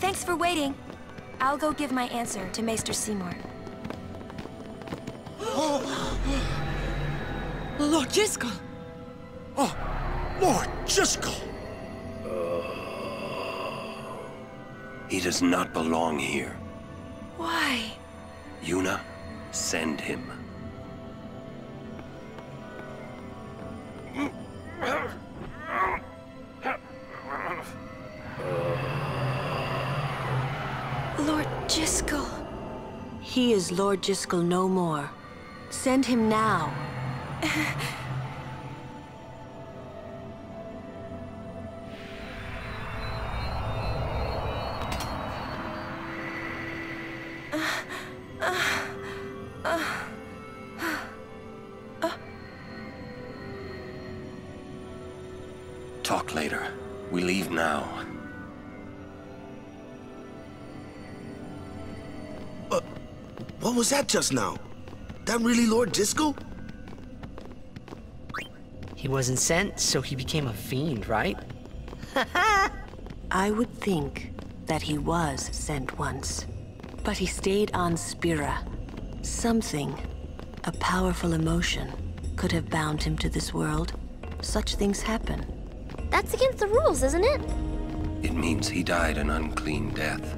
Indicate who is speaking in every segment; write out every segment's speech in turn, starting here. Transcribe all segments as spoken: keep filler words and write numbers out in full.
Speaker 1: Thanks for waiting. I'll go give my answer to Maester Seymour.
Speaker 2: Lord Jyscal!
Speaker 3: Oh, Lord Jyscal!
Speaker 4: He does not belong here.
Speaker 1: Why?
Speaker 4: Yuna, send him.
Speaker 1: Lord Jyscal.
Speaker 5: He is Lord Jyscal no more. Send him now.
Speaker 4: Talk later. We leave now.
Speaker 3: Uh, what was that just now? That really Lord Jyscal?
Speaker 2: He wasn't sent, so he became a fiend, right?
Speaker 5: I would think that he was sent once, but he stayed on Spira. Something, a powerful emotion, could have bound him to this world. Such things happen.
Speaker 6: That's against the rules, isn't it?
Speaker 4: It means he died an unclean death.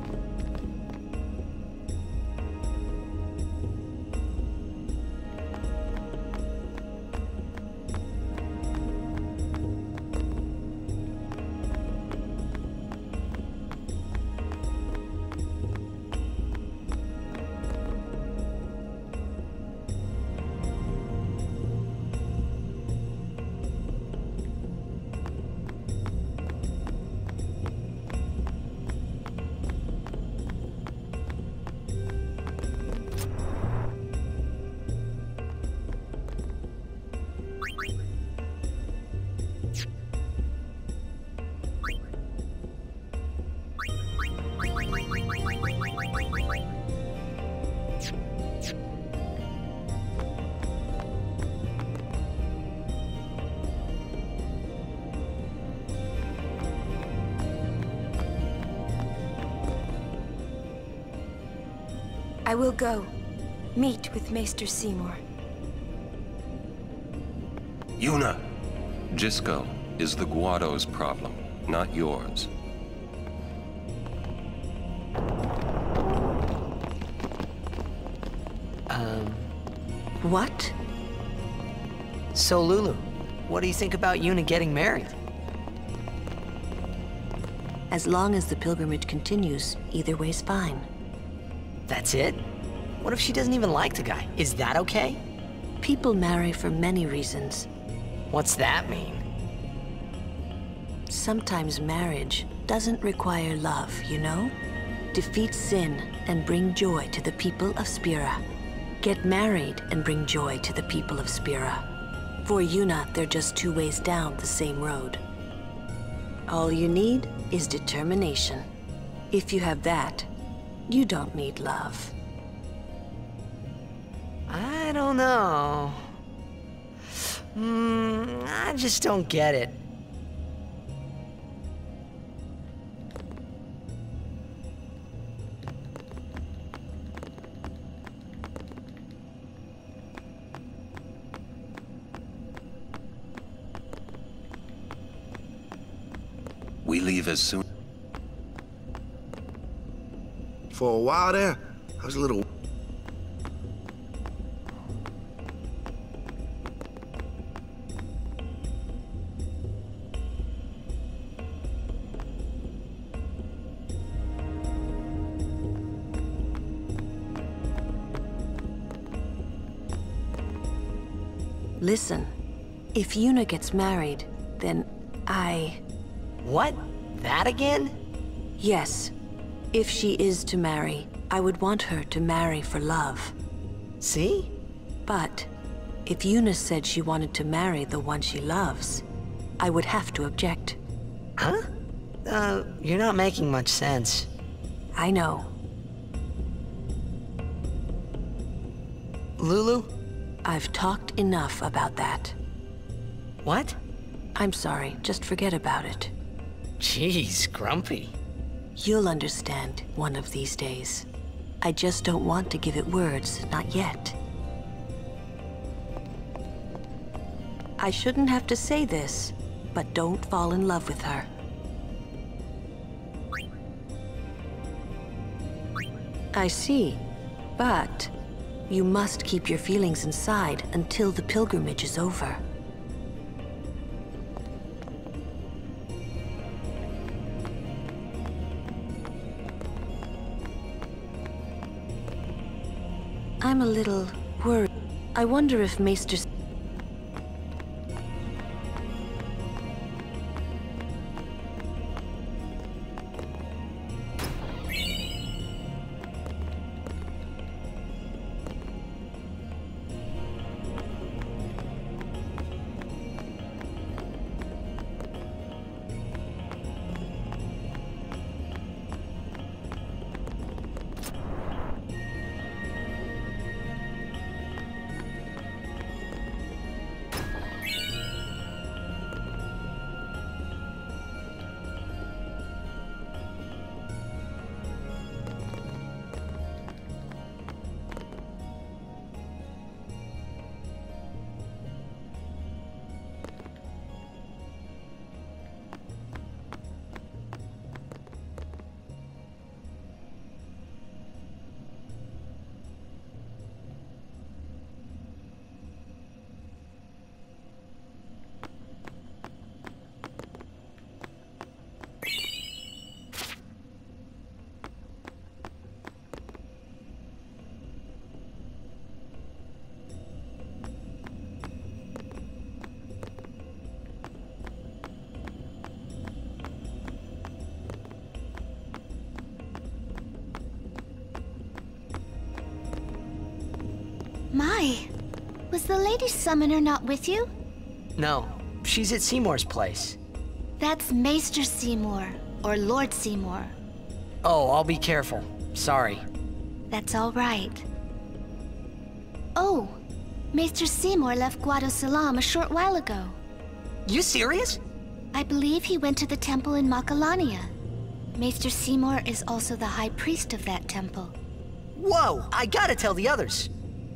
Speaker 1: I will go. Meet with Maester Seymour.
Speaker 4: Yuna! Jyscal is the Guado's problem, not yours.
Speaker 2: Um...
Speaker 5: What?
Speaker 2: So Lulu, what do you think about Yuna getting married?
Speaker 5: As long as the pilgrimage continues, either way's fine.
Speaker 2: That's it? What if she doesn't even like the guy? Is that okay?
Speaker 5: People marry for many reasons.
Speaker 2: What's that mean?
Speaker 5: Sometimes marriage doesn't require love, you know? Defeat sin and bring joy to the people of Spira. Get married and bring joy to the people of Spira. For Yuna, they're just two ways down the same road. All you need is determination. If you have that, you don't need love.
Speaker 2: I don't know. Hmm, I just don't get it.
Speaker 4: We leave as soon...
Speaker 3: For a while there, I was a little...
Speaker 5: Listen, if Yuna gets married, then I...
Speaker 2: What? That again?
Speaker 5: Yes. If she is to marry, I would want her to marry for love.
Speaker 2: See?
Speaker 5: But if Yuna said she wanted to marry the one she loves, I would have to object.
Speaker 2: Huh? Uh, you're not making much sense.
Speaker 5: I know.
Speaker 2: Lulu?
Speaker 5: I've talked enough about that.
Speaker 2: What?
Speaker 5: I'm sorry, just forget about it.
Speaker 2: Jeez, Grumpy.
Speaker 5: You'll understand one of these days. I just don't want to give it words, not yet. I shouldn't have to say this, but don't fall in love with her. I see, but you must keep your feelings inside until the pilgrimage is over. I'm a little worried. I wonder if Maester...
Speaker 6: My, was the Lady Summoner not with you?
Speaker 2: No, she's at Seymour's place.
Speaker 6: That's Maester Seymour, or Lord Seymour.
Speaker 2: Oh, I'll be careful. Sorry.
Speaker 6: That's all right. Oh, Maester Seymour left Guado Salam a short while ago.
Speaker 2: You serious?
Speaker 6: I believe he went to the temple in Macalania. Maester Seymour is also the high priest of that temple.
Speaker 2: Whoa, I gotta tell the others.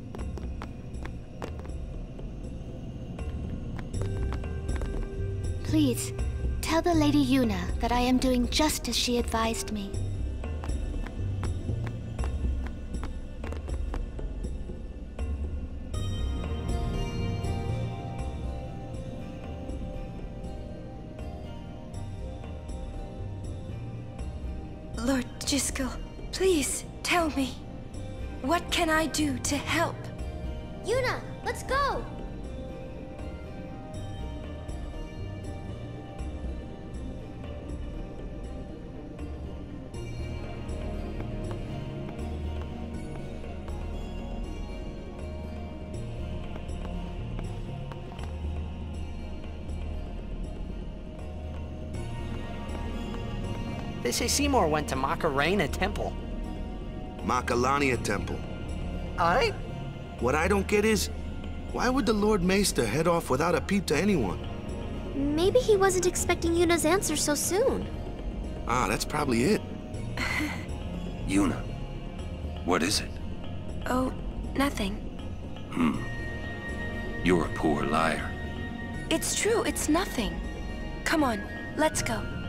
Speaker 6: Please, tell the Lady Yuna that I am doing just as she advised me.
Speaker 1: Lord Jyscal, please tell me. What can I do to help?
Speaker 6: Yuna, let's go!
Speaker 2: They say Seymour went to Macarena Temple.
Speaker 3: Macalania Temple.
Speaker 2: I?
Speaker 3: What I don't get is, why would the Lord Maester head off without a peep to anyone?
Speaker 6: Maybe he wasn't expecting Yuna's answer so soon.
Speaker 3: Ah, that's probably it.
Speaker 4: Yuna, what is it?
Speaker 1: Oh, nothing.
Speaker 4: Hmm. You're a poor liar.
Speaker 1: It's true, it's nothing. Come on, let's go.